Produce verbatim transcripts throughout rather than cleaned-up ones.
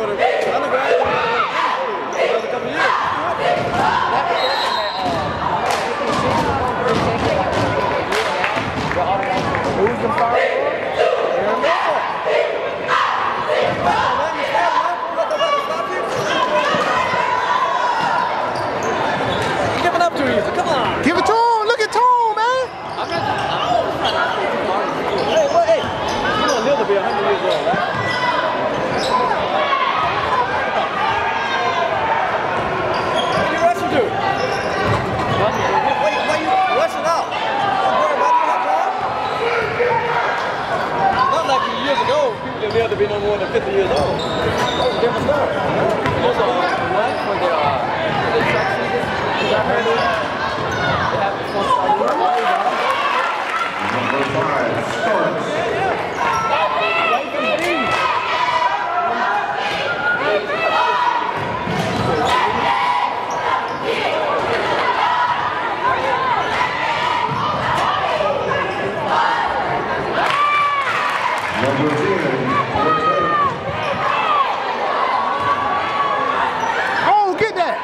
go to undergrad. Another couple years. Who's the fire? Giving up too easy. Come on. Give it to him. Look at Tom, man. I'm not. Hey, well, hey. You don't live to be a hundred years old, right? What are you rushing to? Why, why you rushing out? Don't worry about it. You have time. Not like years ago, people didn't live to be no more than fifty years old. That was a different story. Also, what for the uh, for the truck season? Because I heard it. They have the phone start working. Number five starts. Number ten. Oh, get that.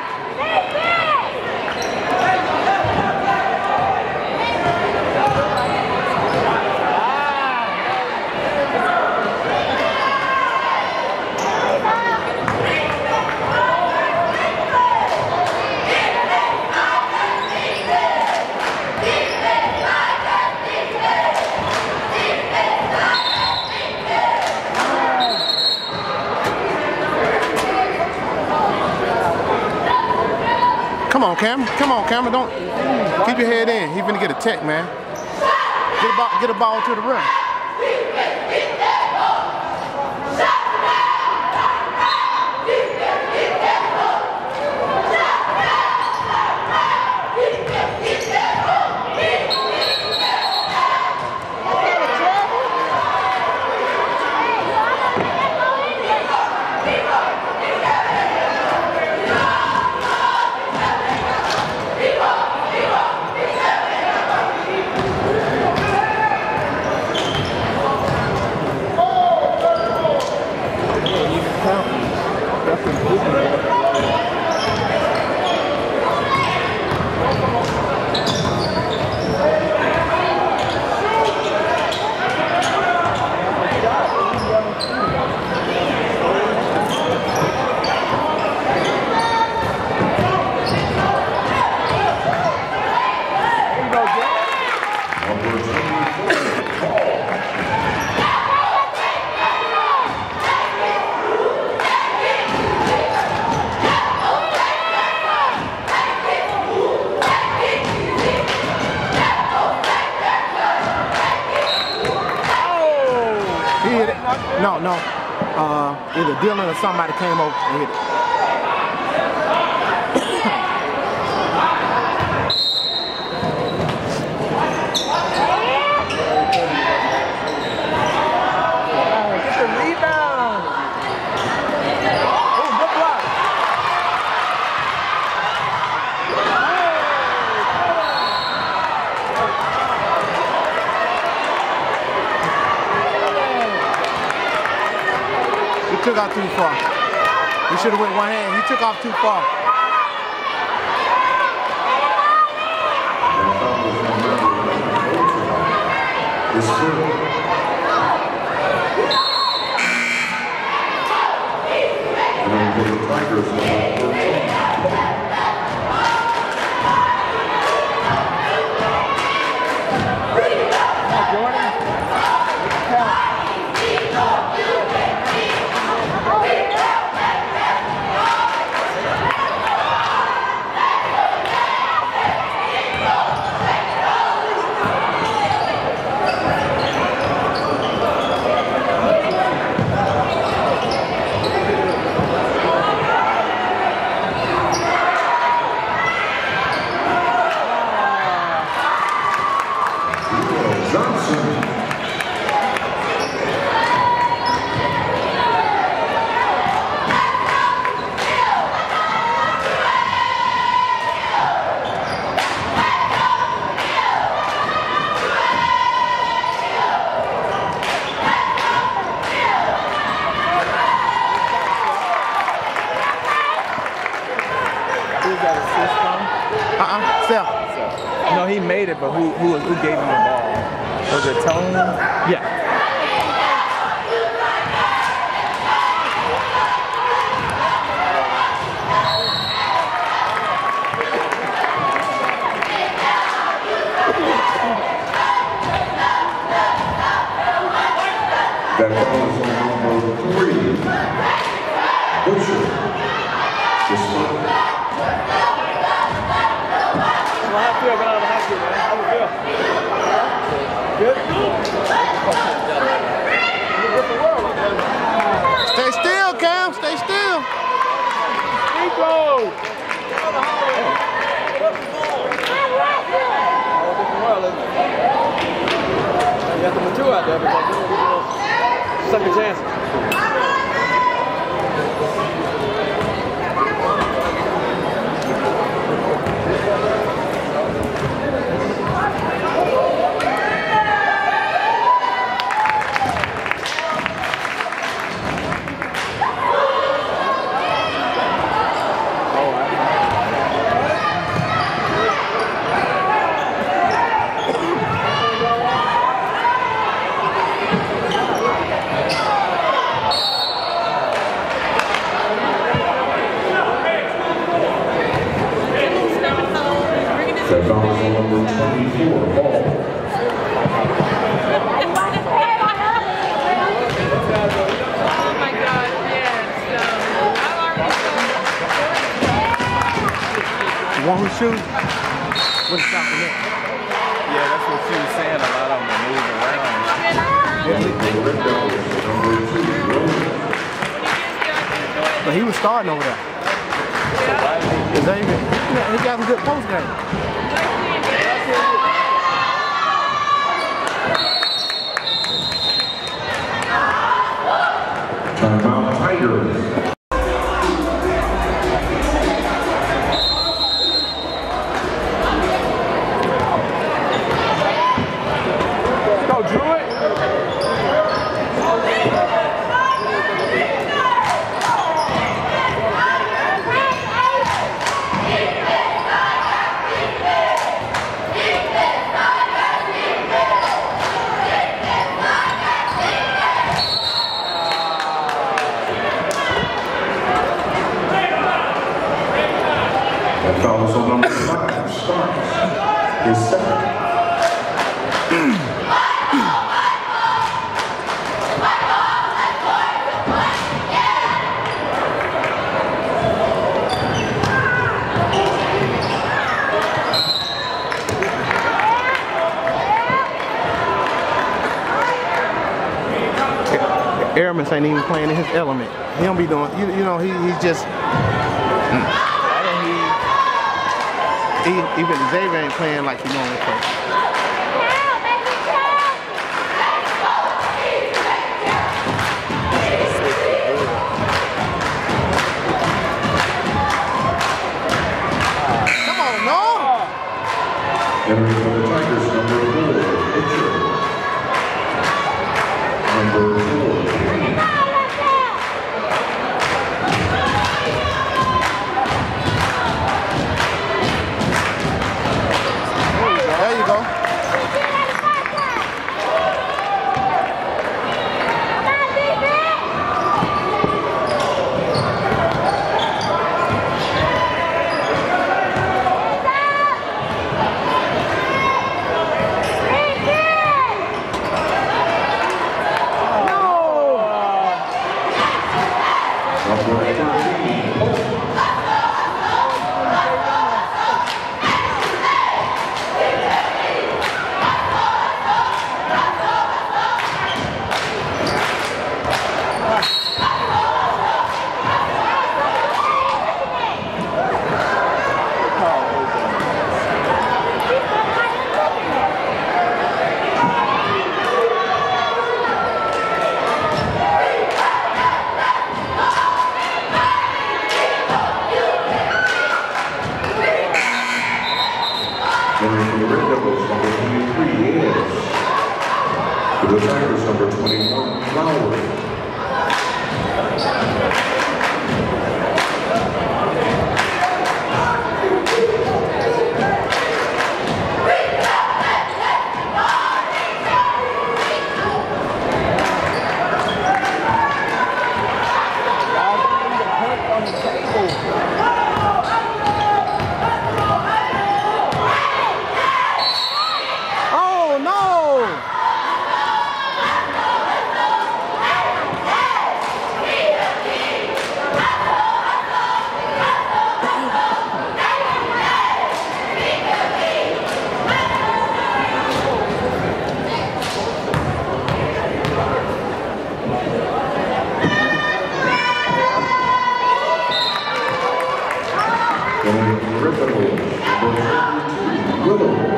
Come on, Cam. Come on, Cam. Don't keep your head in. He's gonna get a tech, man. Get a ball, get a ball to the rim. No, no. Uh, either Dylan or somebody came over and hit it. Get the rebound. Oh, good block. He took out too far. He should have went one hand. He took off too far. made it, but who who who gave him the ball? Was it Tone? Yeah. That calls on number three, Butcher. This one. Well, I feel good out of the hockey, man. How do you feel? Good? Stay still, Cam. Stay still. Nico! You have to mature out there because you know, second chance. That calls on number twenty-four, Ball. Oh my God, yes. Um, how are we The one who shoots, what's stopping it? Yeah, that's what she was saying. A lot of them are moving around. But he was starting over there. Xavier, he got some good post game. Timeout, Tigers. Go, Druid! That calls on number five, Starks. His second. Aramis ain't even playing in his element. He don't be doing, you, you know, he, he's just, he, even Xavier ain't playing like he normally plays. Come on, no! Entering for the Tigers, number four, Butcher. Number four. There you go. The Tigers, number twenty-one, Flower. Red Devils, number thirty-three, Willow.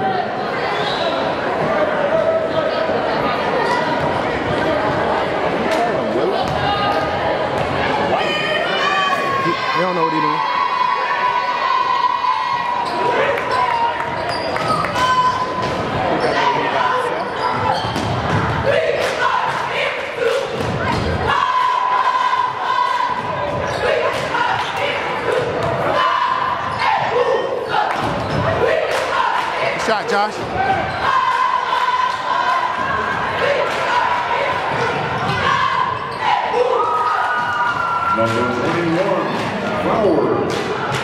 They don't know what he doing. Shot, Josh. Number twenty-one, Flowers.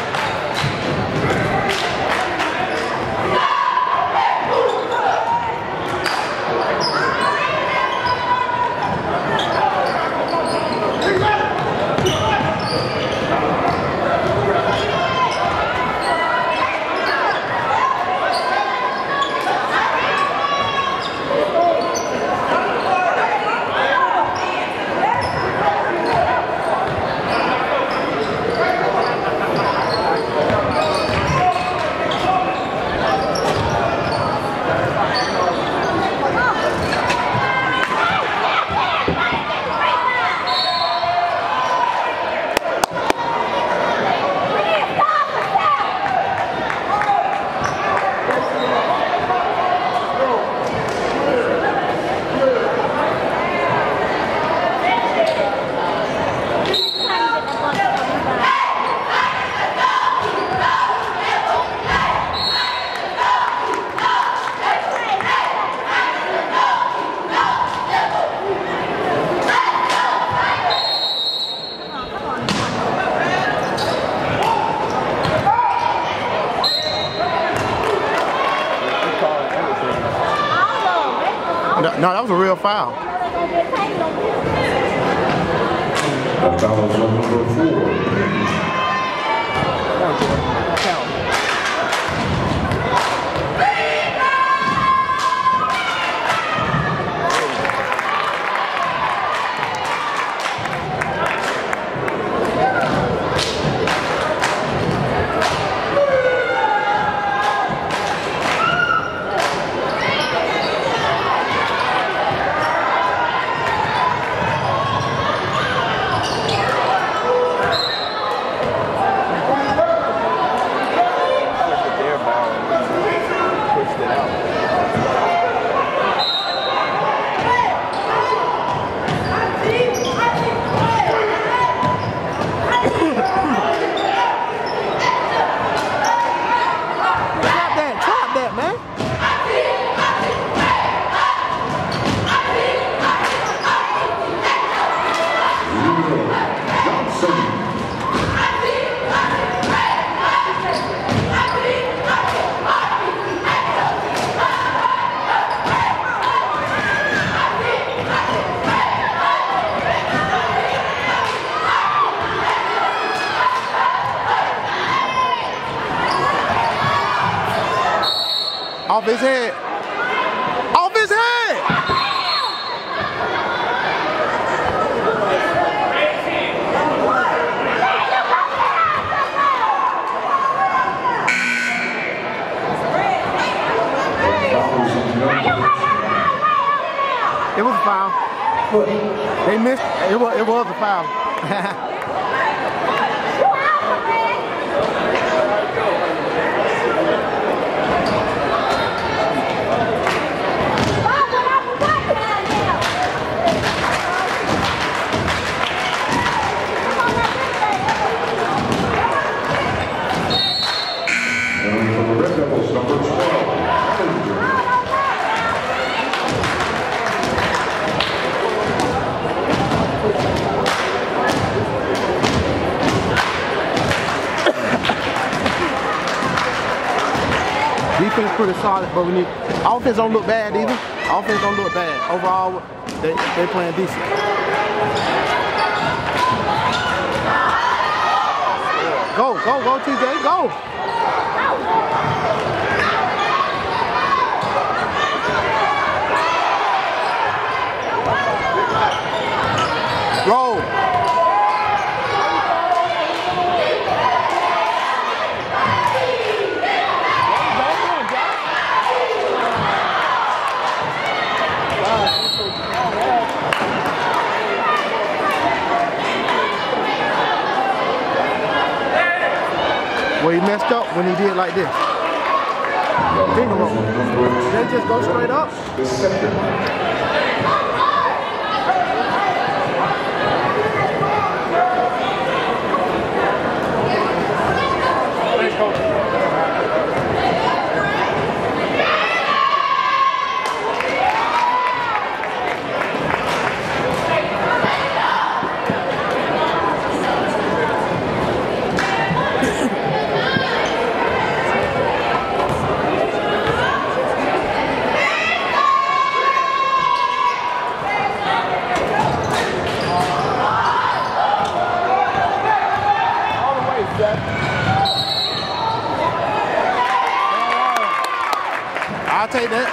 No, that was a real foul. That foul is on number four. Off his head. Off his head! It was a foul. They missed. It was, it was a foul. Defense pretty solid, but we need offense don't look bad either. Offense don't look bad. Overall, they they playing decent. Go, go, go, T J, go. Roll. Well, he messed up when he did like this. Finger roll. They just go straight up. I'll take that.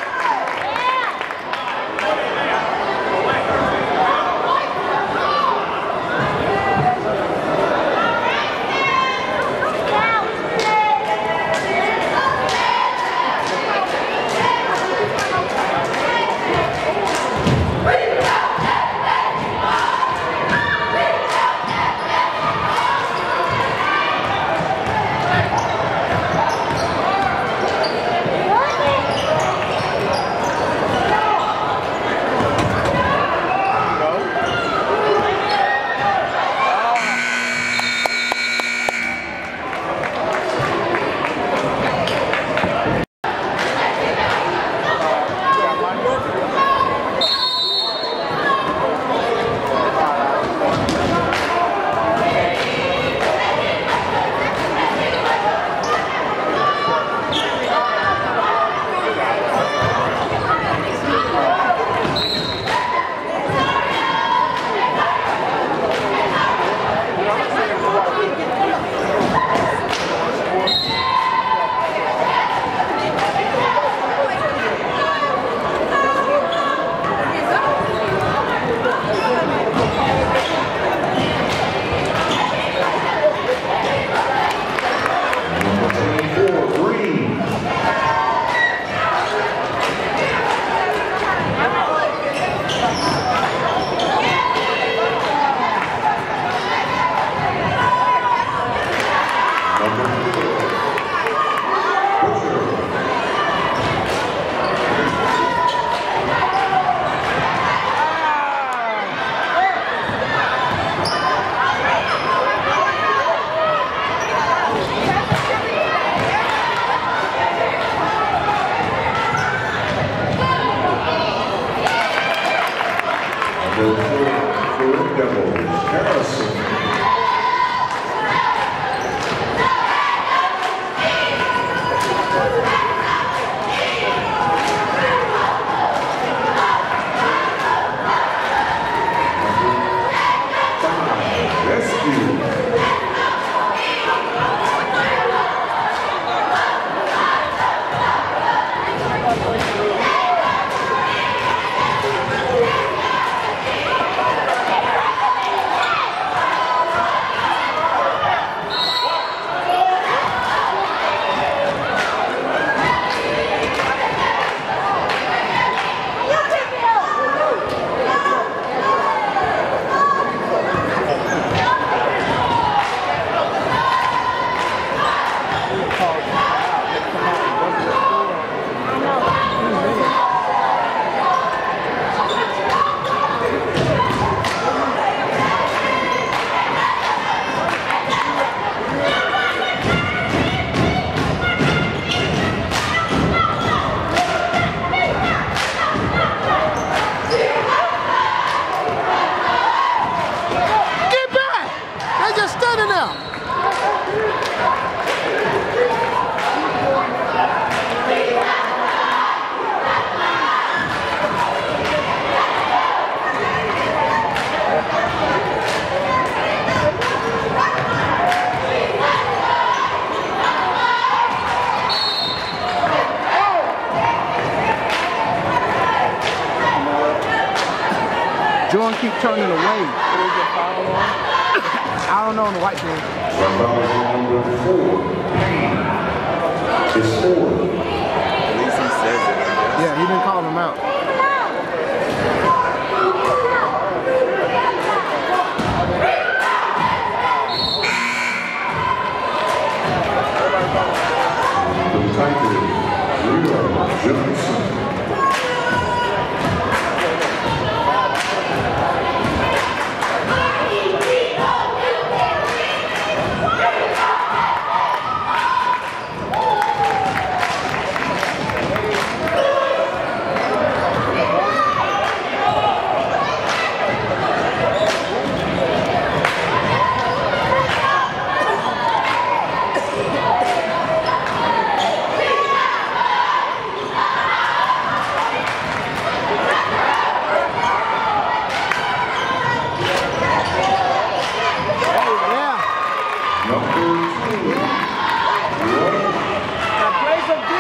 Jordan keep turning away. I don't know on the white team. Number four. It's four. At least he says it. Yeah, he didn't call him out. Now play some D.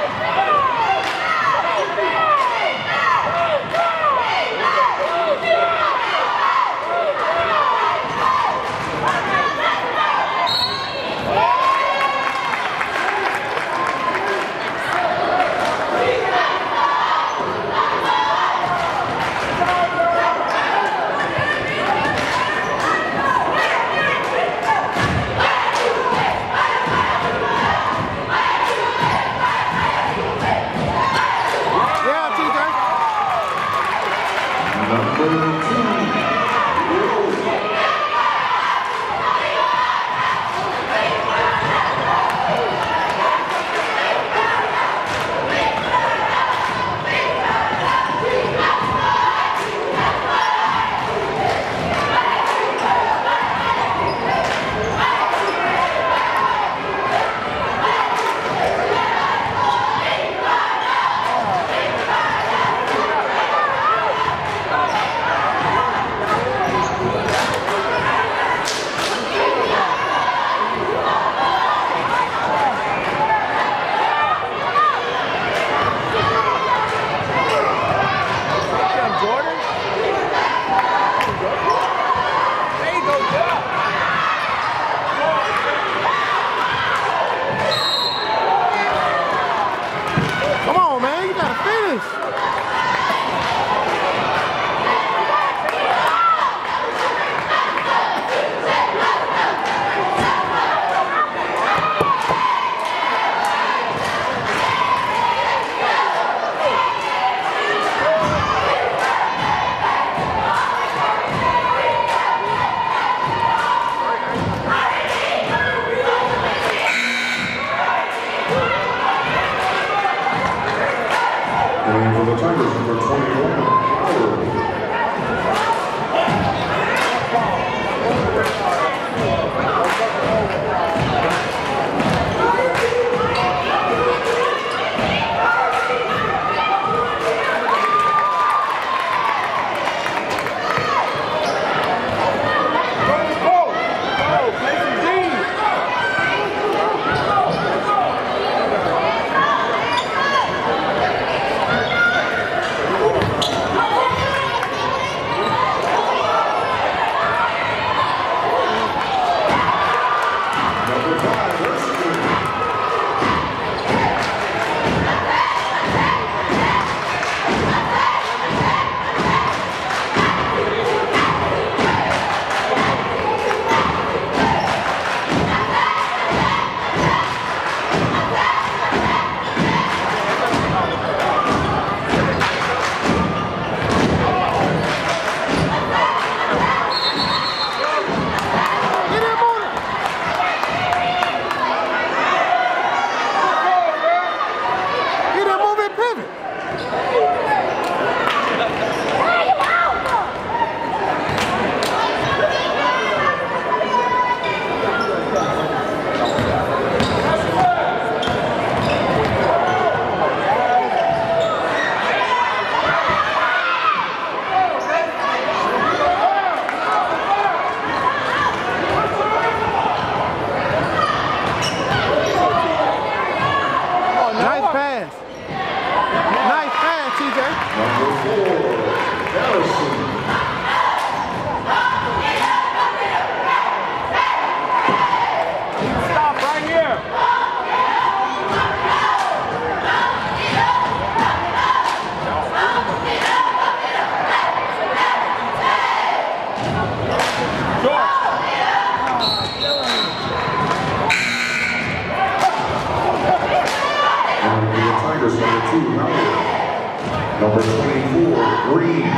Number twenty-four, Green.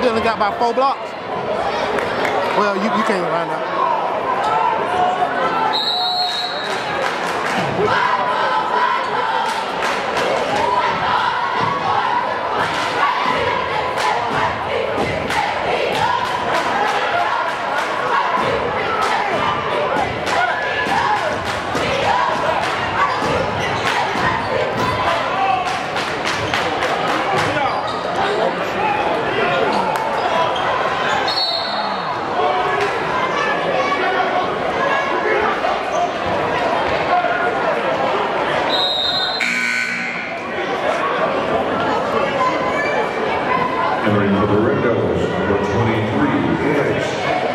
still only got about four blocks. Well, you, you can't find out. Entering for the Red Devils, number twenty-three, Alex.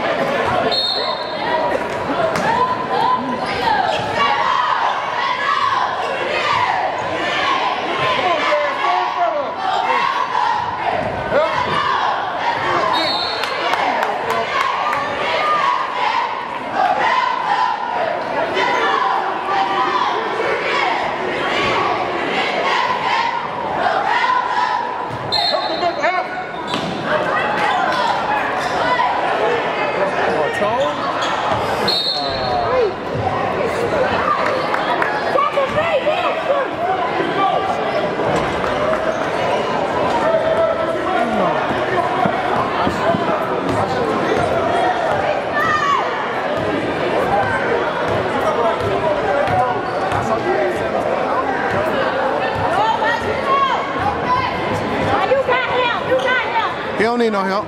He don't need no help.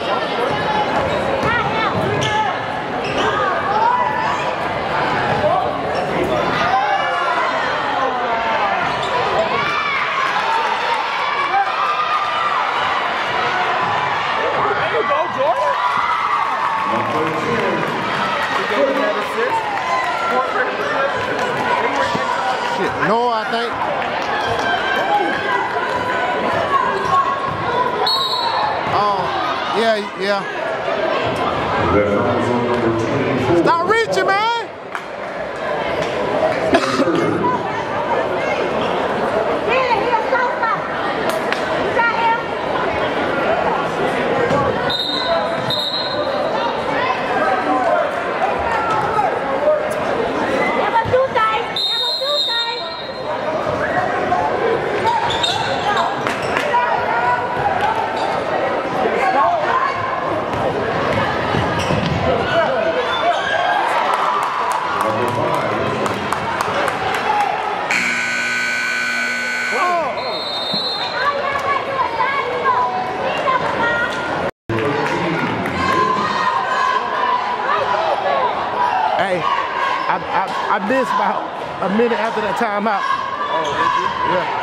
Shit, no, I think. Oh, yeah, yeah. Stop reaching, man. Hey, I, I, I missed about a minute after that timeout. Oh, did you? Yeah.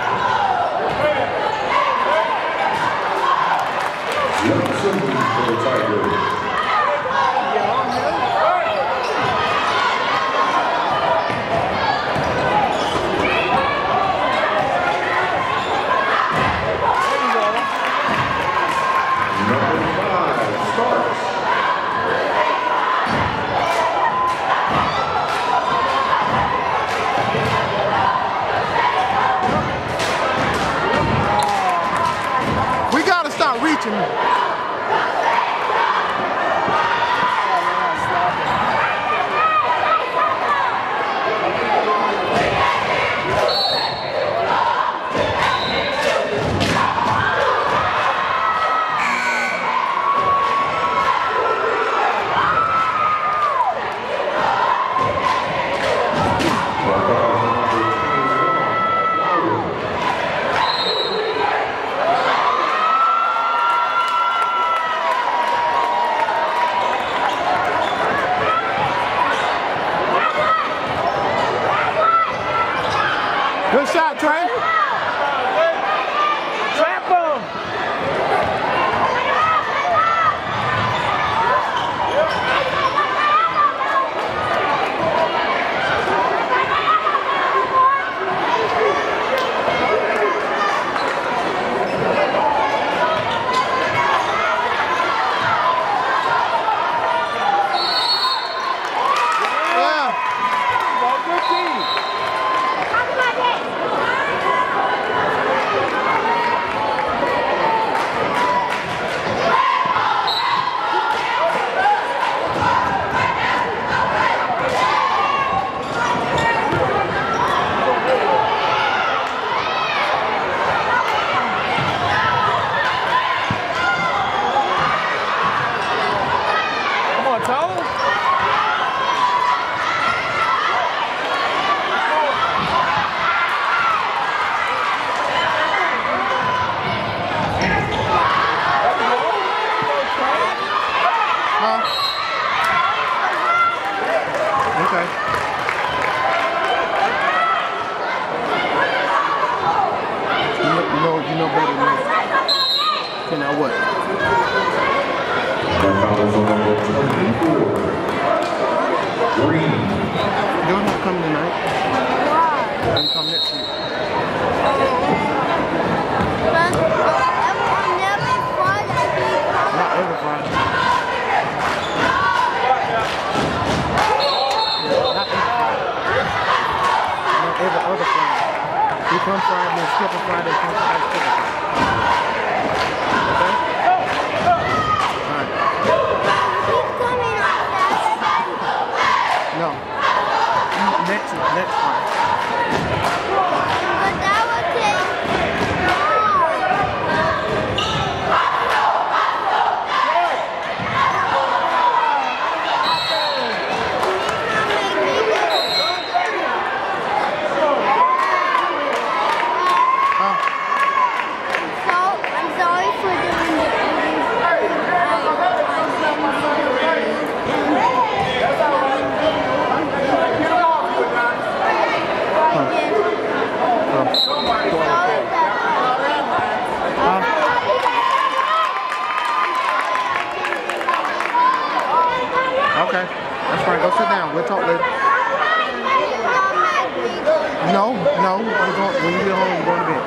Reaching. Good shot, Trey. Trap him. Yeah. Well, good team. We come Friday and skip a Friday, come Friday, skip a Friday. Okay? Alright. No. Next next Friday. But that would take Okay, that's right. Go sit down. We'll talk later. No, no. We're going, when you get home, we're going to bed.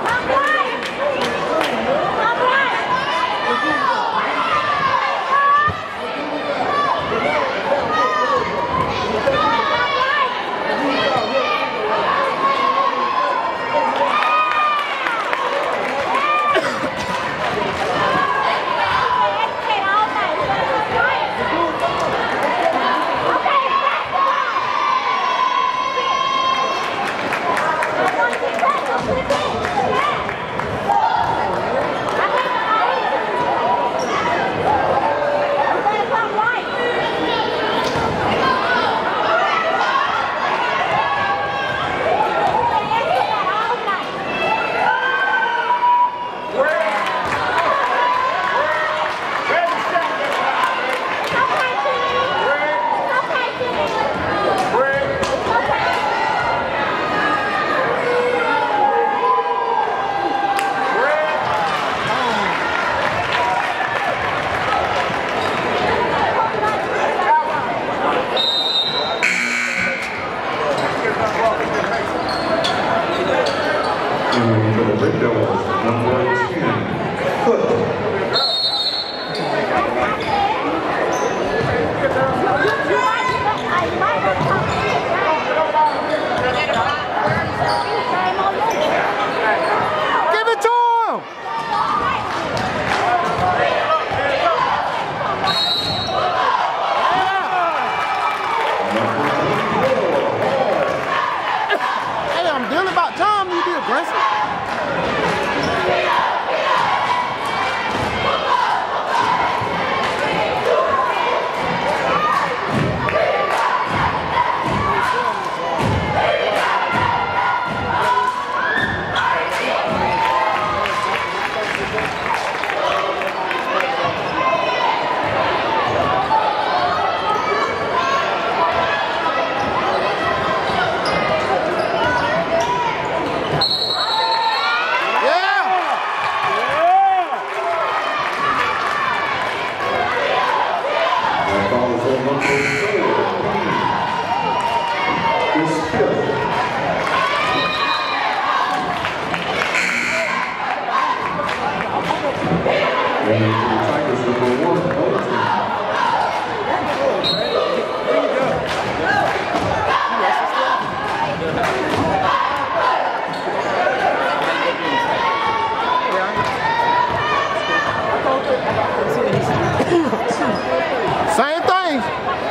Same thing.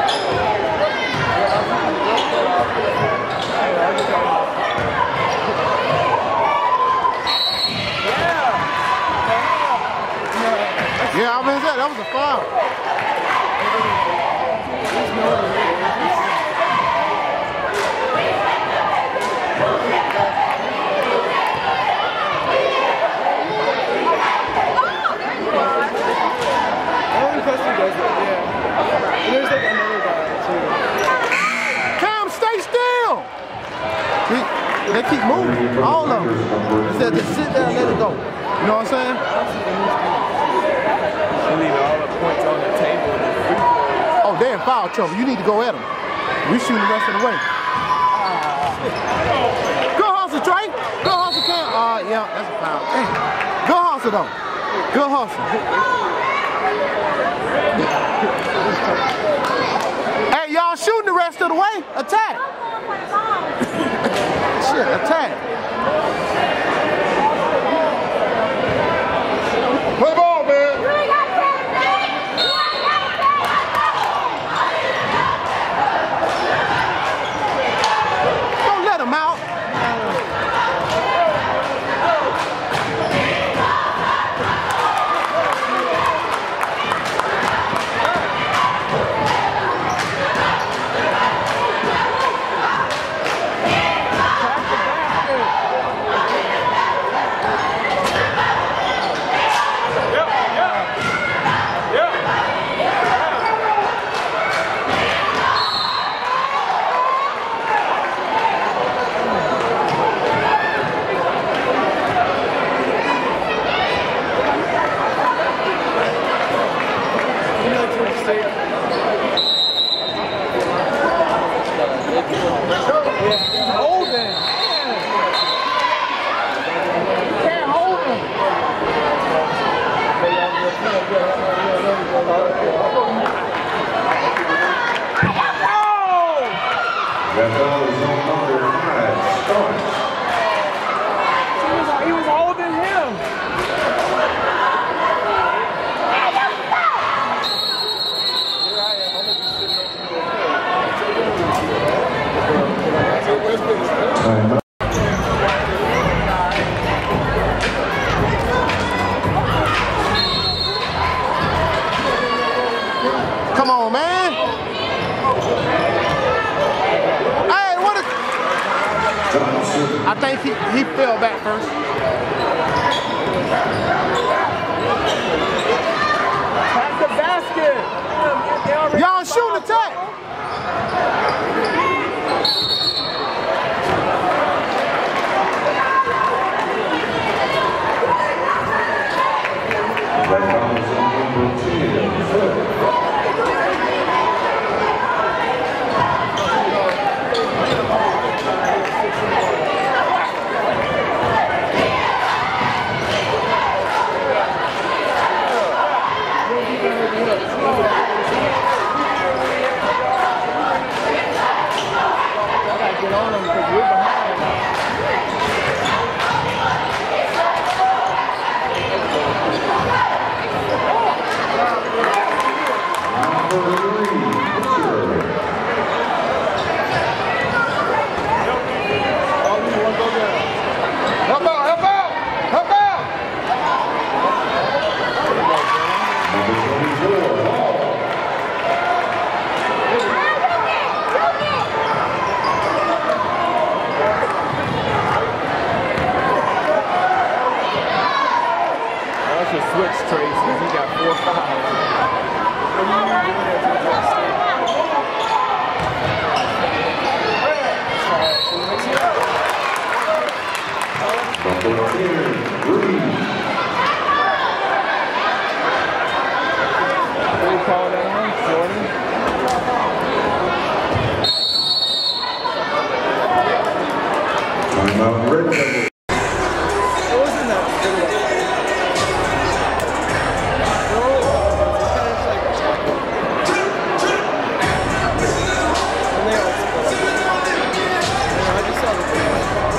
Yeah, I mean, that was a foul. There's like another guy too. Cam, stay still. They, they keep moving, all of them. They said just sit there and let it go. You know what I'm saying? They leave all the points on the table. Oh, they're in foul trouble. You need to go at them. We shooting the rest of the way. Good hustle, Trey. Good hustle, Cam. Uh, yeah, that's a foul. Hey, good hustle though. Good hustle. Hey, y'all shooting the rest of the way. Attack. Shit, attack. That foul is on number five, Starks. He was, he was holding him. Time. Come on, man. Hey, what is... I think he, he fell back first. Pass the basket. Y'all shoot attack. That foul is on number ten, Phil. Get on him because we're behind. Number three, Druid. Help out, help out, help out. Number twenty-four, Hall. I should switch Tracy. He got four fouls. Number ten, Druid. What do you call that one? Jordan? Timeout, Red Devil. It wasn't that good. No, it was like... And they all split up. Yeah, I just saw the video.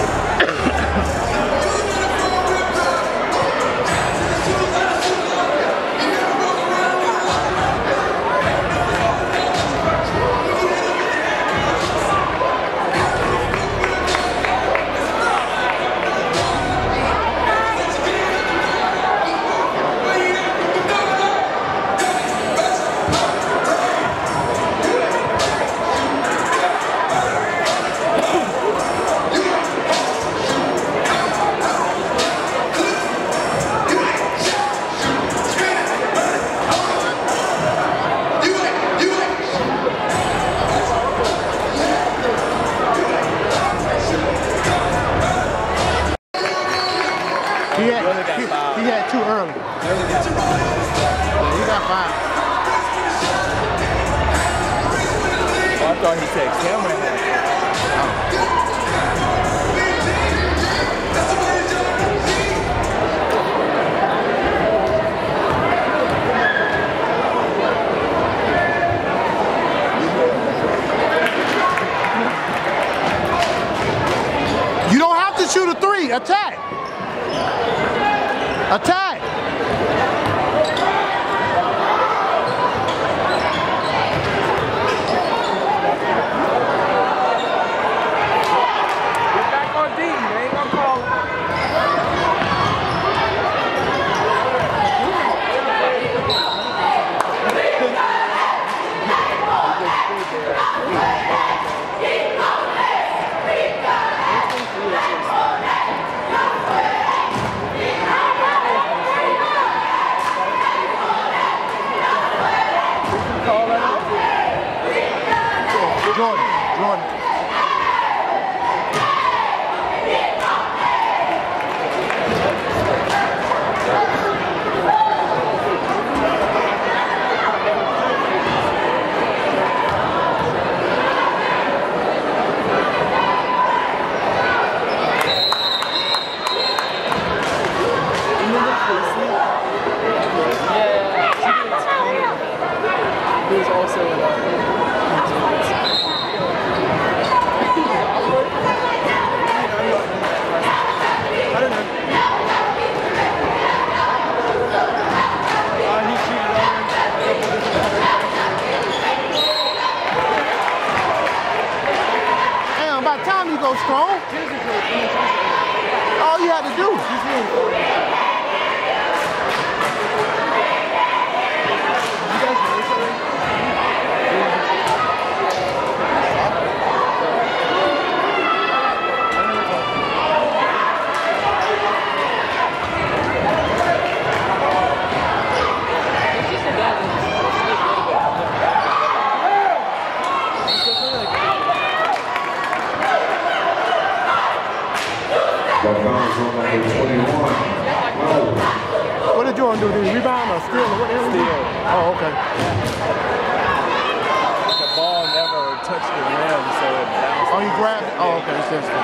He had, he, he had two early. Yeah, he got five. Oh, I thought he said camera. You don't have to shoot a three. Attack. Attack. Get back on D. They ain't gonna call it. he cheated on him. Damn, by the time you go strong, all you had to do. That foul is on number twenty-one. What did Jordan do? Did he rebound or steal or what the hell? Steal. Oh, okay. The ball never touched the rim, so it bounced. Oh, he grabbed it? Oh, okay. It's just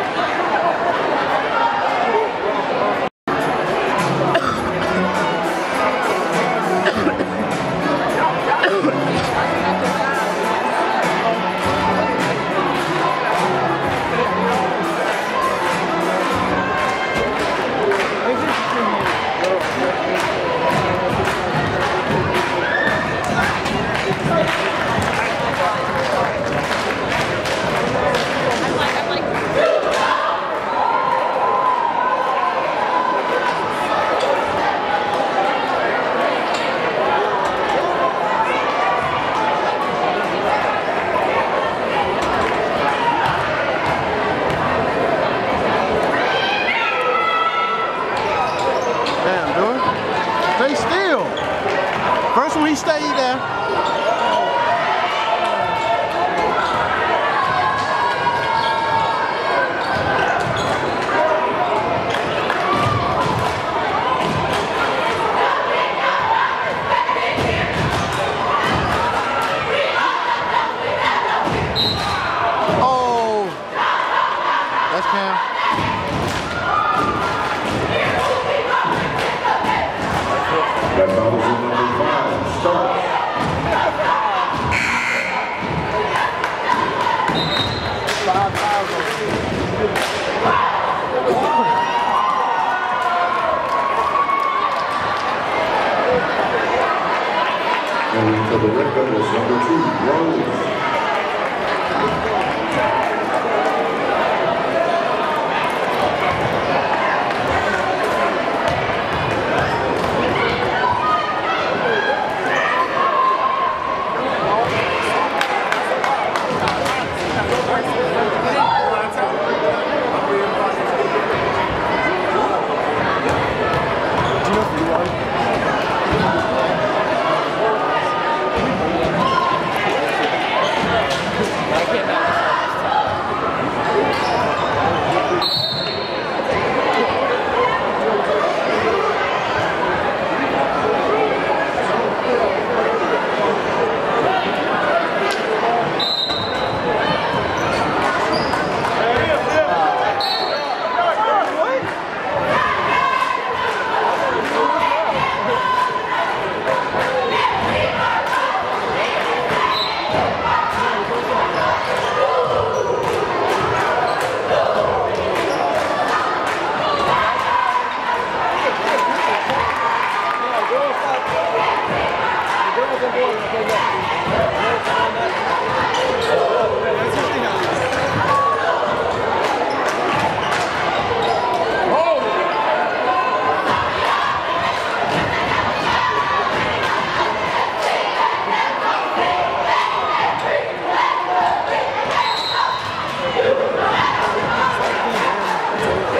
we stayed there. Oh, that's Cam. That foul is on number five. Start. Five fouls. And for the Red Devils, number two, Druid.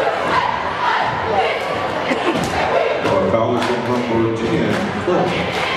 Number ten,